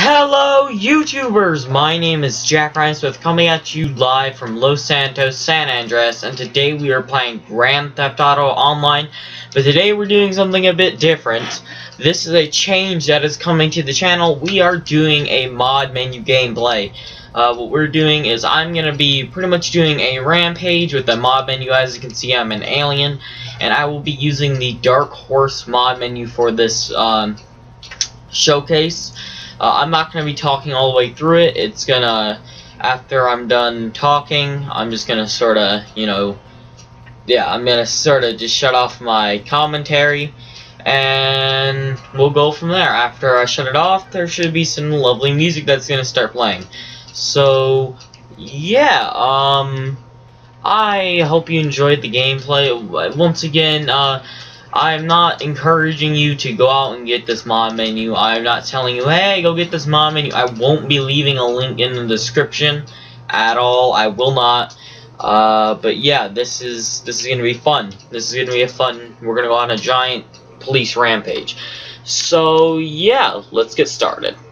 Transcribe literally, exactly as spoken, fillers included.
Hello YouTubers, my name is Jack Ryan Smith coming at you live from Los Santos, San Andreas, and today we are playing Grand Theft Auto Online, but today we're doing something a bit different. This is a change that is coming to the channel. We are doing a mod menu gameplay. Uh, what we're doing is I'm going to be pretty much doing a Rampage with the mod menu. As you can see, I'm an alien, and I will be using the Darkhorse mod menu for this um, showcase. Uh, I'm not going to be talking all the way through it. It's gonna, after I'm done talking, I'm just gonna sort of, you know, yeah, I'm gonna sort of just shut off my commentary, and we'll go from there. After I shut it off, there should be some lovely music that's gonna start playing. So, yeah, um, I hope you enjoyed the gameplay. Once again, uh, I'm not encouraging you to go out and get this mod menu. I'm not telling you, hey, go get this mod menu. I won't be leaving a link in the description at all. I will not. Uh, but yeah, this is this is gonna be fun. This is gonna be a fun. We're gonna go on a giant police rampage. So yeah, let's get started.